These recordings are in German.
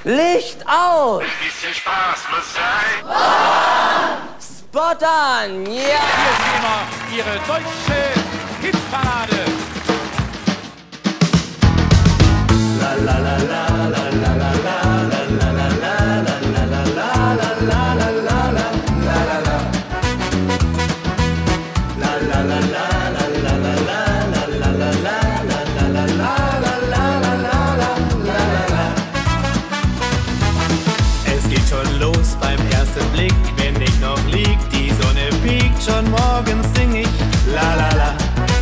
Licht aus! Ein bisschen Spaß muss sein. Spot an, ja! Hier ist wie immer Ihre deutsche Hitparade. La la la la la la la la la la la la la la Es geht schon los beim ersten Blick, wenn ich noch lieg, die Sonne piekt, schon morgens sing ich la la la.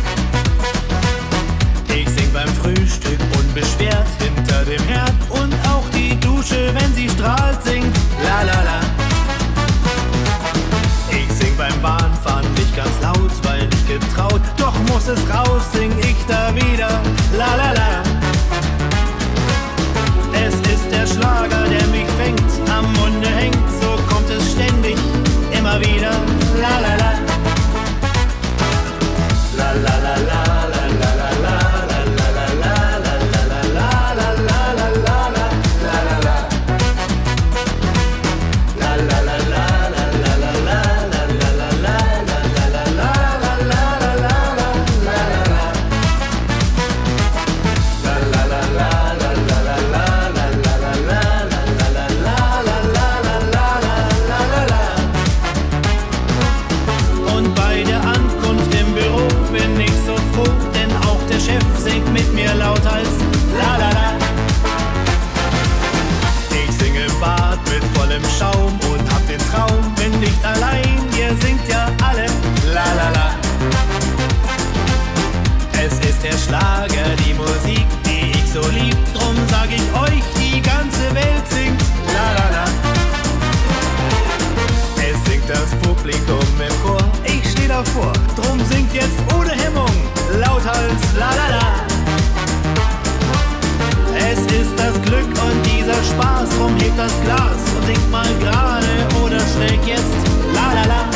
Ich sing beim Frühstück unbeschwert hinter dem Herd und auch die Dusche, wenn sie strahlt, singt la la la. Ich sing beim Bahnfahren nicht ganz laut, weil nicht getraut, doch muss es raus, sing ich da wieder la la la. Es ist der Schlager, der mich fängt, am Munde hängt, so kommt es ständig, immer wieder la la la. La la la la la la la la la la la la la la Und bei der Ankunft im Büro bin ich so froh, denn auch der Chef singt mit mir laut als la la la. Ich singe im Bad mit vollem Schaum und hab den Traum, bin nicht allein, ihr singt ja alle la la la. Es ist der Schlager, die Musik, die ich so lieb, drum sag ich euch, die ganze Welt singt la la la. Es singt das Publikum im Chor, ich steh davor, drum singt jetzt ohne Hemmung, laut als la la la. Es ist das Glück und dieser Spaß, drum hebt das Glas und singt mal gerade oder schräg jetzt la la la.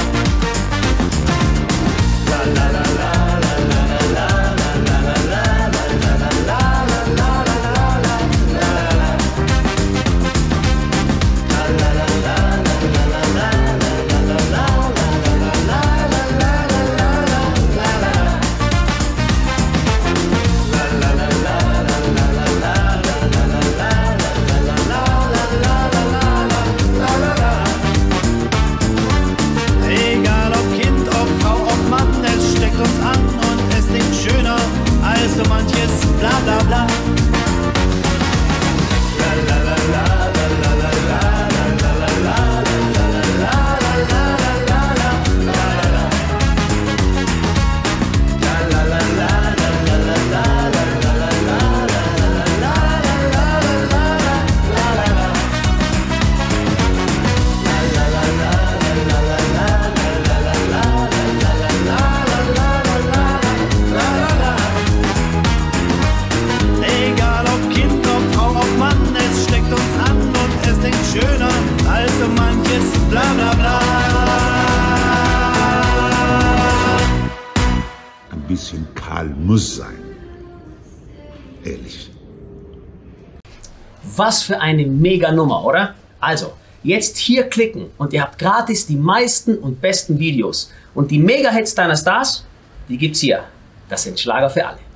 La la la la la la la la la la la Egal ob Kind, ob Frau, ob Mann, es steckt uns an und es klingt schöner als so manches bla bla bla. La la la la la la la la la la la Egal ob Kind, ob Frau, ob Mann, es steckt uns an und es klingt schöner als so manches bla bla bla. Ein bisschen kahl muss sein. Ehrlich. Was für eine mega Nummer, oder? Also, jetzt hier klicken und ihr habt gratis die meisten und besten Videos. Und die Mega-Hits deiner Stars, die gibt's hier. Das sind Schlager für alle.